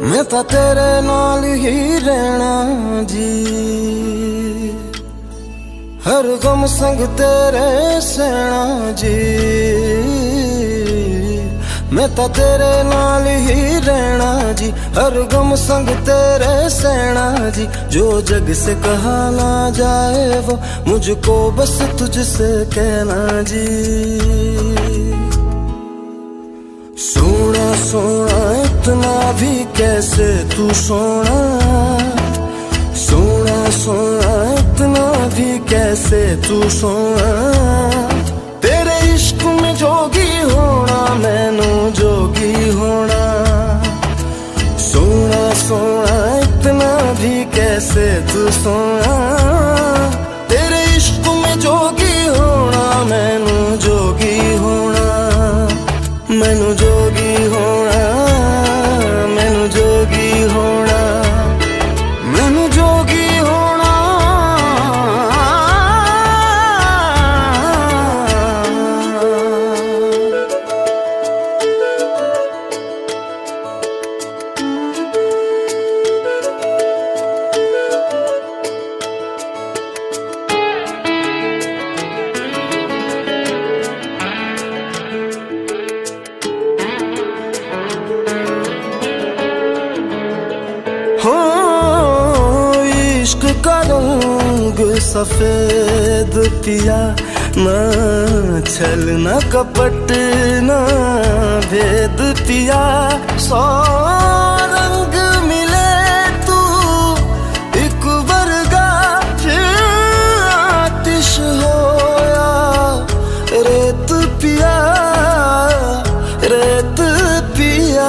मैं तो तेरे नाल ही रहना जी, हर गम संग तेरे सहना जी। मैं तो तेरे नाल ही रहना जी, हर गम संग तेरे सहना जी। जो जग से कहा ना जाए वो मुझको बस तुझसे कहना जी। सोना सोना इतना भी कैसे तू सोना, सोना सोना इतना भी कैसे तू सोना। तेरे इश्क में जोगी होना मैनू जोगी होना। सोना सोना इतना भी कैसे तू सोना। तेरे इश्क में जोगी होना मैनू जोगी होना। मैनू जोगी होना, मैनू जोगी होना, मैनू जोगी होना। हो इश्क का रंग सफेद पिया, ना छल ना कपट ना भेद पिया। सौ रंग मिले तू एक वर्गा, फिर आतिश होया रेत पिया, रेत पिया।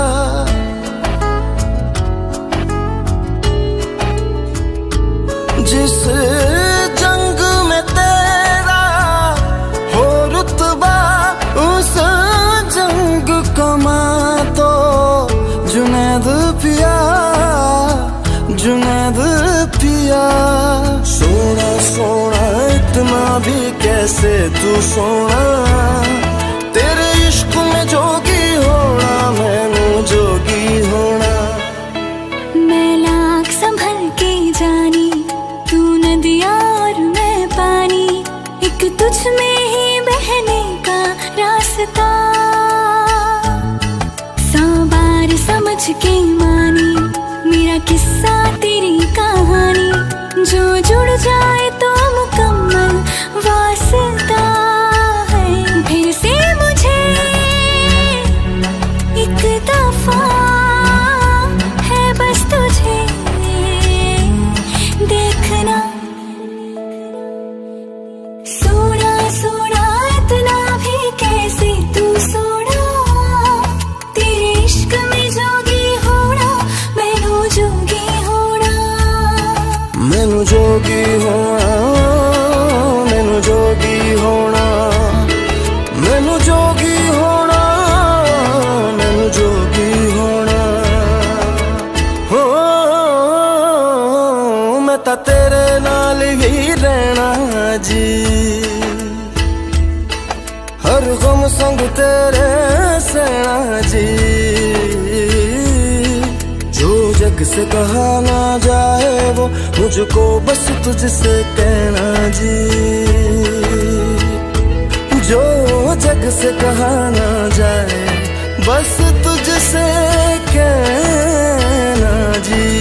जिस जंग में तेरा हो रुतबा, उस जंग कमा तो जुनैद पिया, जुनैद पिया। सोना सोना इतना भी कैसे तू सोना। तेरे इश्क में जोगी होना मैनू जोगी होना। मैं लाख संभल के जानी, तू नदियाँ और मैं पानी, एक तुझ में ही बहने का रास्ता। 100 बार समझ के मानी मेरा किस्सा तेरी कहानी। जो जुड़ जाए तो मुकम्मल वास्ता है। फिर से मुझे एक दफा है बस तुझे देखना। सोना सोना इतना भी कैसे तू सोना। तेरे इश्क में जोगी होना मैनू जोगी होना। मैनू जोगी होना, मैनू जोगी होना, मैनू जोगी होना, मैनू जोगी होना। हो मैं तो तेरे नाल ही रहना जी, हर गम संग तेरे सहना जी। जो जग से कहा ना जाए वो मुझको बस तुझसे कहना जी। जो जग से कहा ना जाए बस तुझसे कहना जी।